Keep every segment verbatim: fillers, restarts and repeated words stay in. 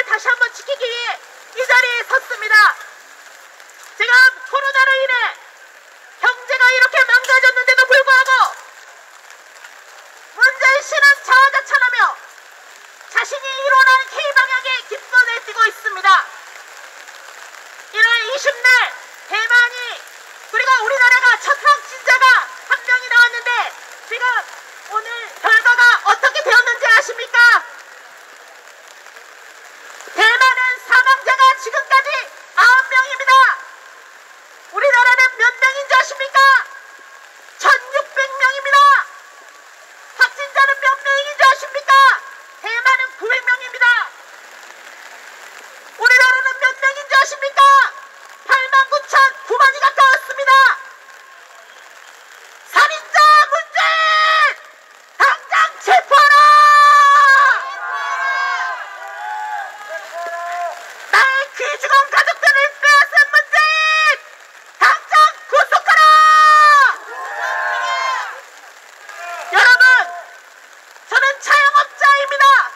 다시 한번 지키기 위해 이 자리에 섰습니다. 지금 코로나로 인해 경제가 이렇게 망가졌는데도 불구하고 문재인 씨는 자화자찬하며 자신이 이뤄낸 K방향의 깃선을 띄고 있습니다. 일월 이십일 대만이 그리고 우리나라가 첫 확진자가 한 명이 나왔는데 지금 오늘 결과가 어떻게 되었는지 아십니까? 대만은 사망자가 지금까지 아홉 명입니다. 우리나라는 몇 명인지 아십니까? 천육백 명입니다. 확진자는 몇 명인지 아십니까? 대만은 구백 명입니다. 우리나라는 몇 명인지 아십니까? 팔만 구천구만이 가까웠습니다. 살인자 문재인! 당장 체포하라! 나의 귀중한 가족들을 빼앗은 문재인! 당장 구속하라! 여러분, 저는 자영업자입니다.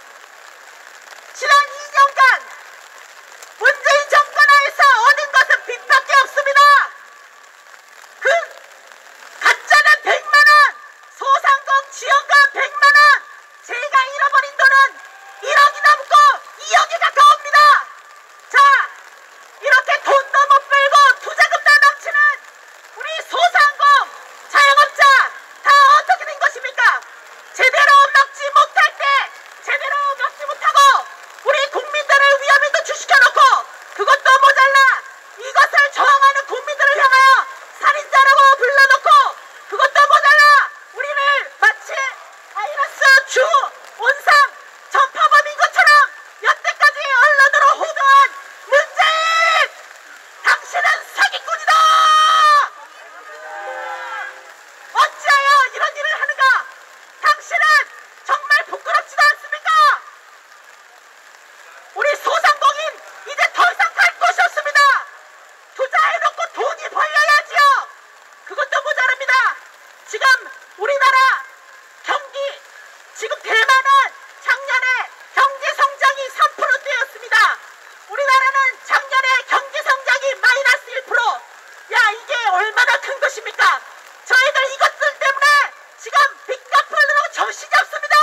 지난 이 년간 문재인 정권 하에서 얻은 것은 빚밖에 없습니다. 그 가짜는 백만 원, 소상공 지원금 백만 원, 제가 잃어버린 돈은 일억이 넘고 이억이 가까웁니다. 자, 이렇게 돈도 못 벌고 투자금도 넘치는 우리 소상공 자영업자 다 어떻게 된 것입니까? 제대로 먹지 못할 때 제대로 먹지 못하고 우리 국민들을 위험에 노출시켜놓고 그것도 모자라 이것을 저항하는 국민들을 향하여 살인자라고 불러놓고 그것도 모자라 우리를 마치 바이러스 주 온상 전파범인 것처럼 여태까지 언론으로 호도한 문재인! 당신은 사기꾼이다! 어찌하여 이런 일을 하는가? 당신은 정말 부끄럽지도 않습니까? 우리 소상공인 이제 더 이상 갈 곳이 없습니다. 투자해놓고 돈이 벌려야지요. 그것도 모자랍니다. 지금 우리나라 경기, 지금 대만은 작년에 경제성장이 삼 퍼센트였습니다. 우리나라는 작년에 경제성장이 마이너스 일 퍼센트. 야, 이게 얼마나 큰 것입니까? 저희들 이것들 때문에 지금 빚 갚으려고 정신이 없습니다.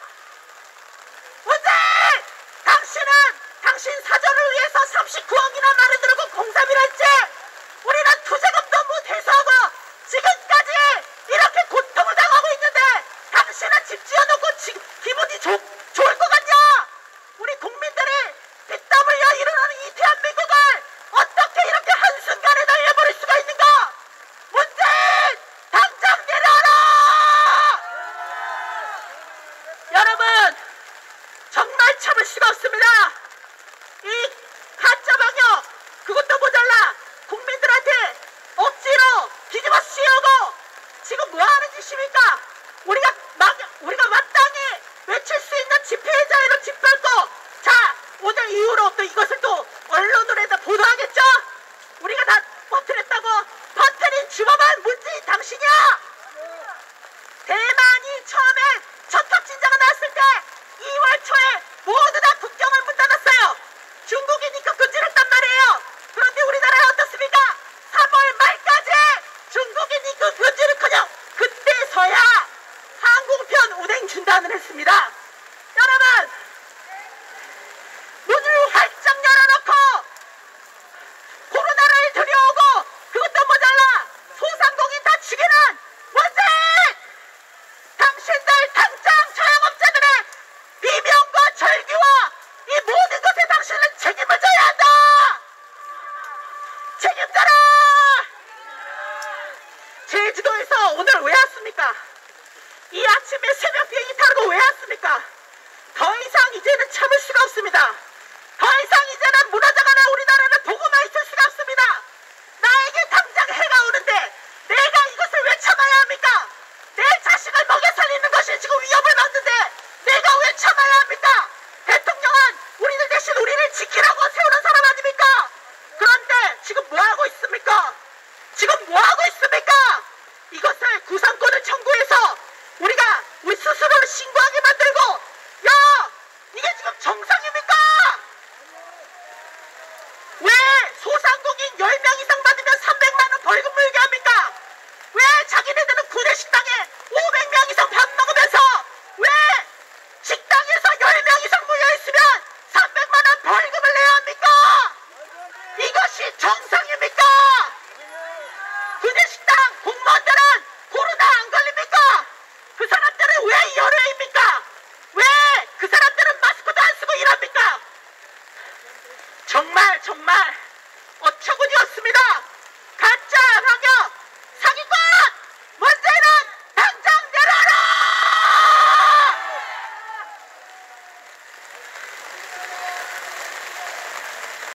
문재인! 당신은 당신 사전을 위해서 삼십구억이나 마련들고 공사비를 했지. 우리는 투자금도 못 회수하고 지금까지 이렇게 고통을 당하고 있는데 당신은 집 지어놓고 지, 기분이 좋, 좋을 것 같냐? 우리 국민들이 빚땀 흘려 일어나는 이 대한민국을 어떻게 이렇게 한순간에 날려버릴 수가 있는가? 문재인! 당장 내려라! 여러분, 정말 참을 수가 없습니다. 이 가짜 방역 그것도 모자라 국민들한테 억지로 뒤집어 씌우고 지금 뭐 하는 짓입니까? 우리가 막 우리가 마땅히 외칠 수 있는 집회의 자유를 짓밟고 자, 오늘 이후로 또 이것을 또 언론으로 해서 보도하겠죠? 우리가 다 퍼뜨렸다고 퍼뜨린 주범은 문재인 당신이야. 대만이 처음에 첫 확진자가 나왔을 때 이월 초에 모두 다 국경을 문 닫았어요. 중국이니까 금지했단 말이에요. 그런데 우리나라는 어떻습니까? 삼월 말까지 중국이니까 금지는커녕 그때서야 항공편 운행 중단을 했습니다. 여러분, 문을 활짝 열어놓고 코로나를 들여오고 그것도 모자라 소상공인 다 죽이는 문재인! 당신들 당장 자영업자들의 비명과 절규와 이 모든 것에 당신은 책임을 져야 한다! 책임져라! 제주도에서 오늘 왜 왔습니까? 이 아침에 새벽 비행기 타고 왜 왔습니까? 더 이상 이제는 참을 수가 없습니다. 더 이상 이제는 무너져가는 우리나라를 보고만 있을 수가 없습니다. 나에게 당장 해가 오는데 내가 이것을 왜 참아야 합니까? 내 자식을 먹여 살리는 것이 지금 위협을 받는데 내가 왜 참아야 합니까? 대통령은 우리들 대신 우리를 지키라고 세우는 사람 아닙니까? 그런데 지금 뭐하고 있습니까? 지금 뭐하고 있습니까? 이것을 구상권을 청구해서 우리가 우리 스스로를 신고하게 만들고 야! 이게 지금 정상입니까? 자기네들은 구내식당에 오백 명 이상 밥 먹으면서 왜 식당에서 열 명 이상 모여있으면 삼백만 원 벌금을 내야 합니까? 이것이 정상입니까? 구내식당 공무원들은 코로나 안 걸립니까? 그 사람들은 왜 열애입니까? 왜 그 사람들은 마스크도 안 쓰고 일합니까? 정말 정말 어처구니 없습니다.